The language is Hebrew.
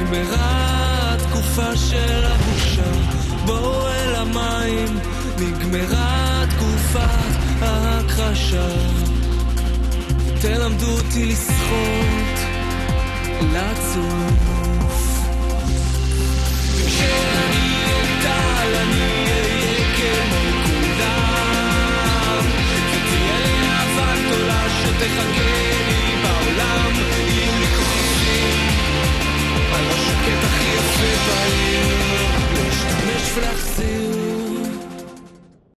נגמרה התקופה של הבושה, בואו אל המים, נגמרה תקופת ההכחשה. תלמדו אותי לשחות, לעצור